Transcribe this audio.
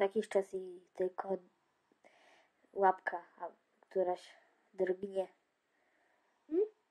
co jakiś czas i tylko łapka, a któraś drgnie.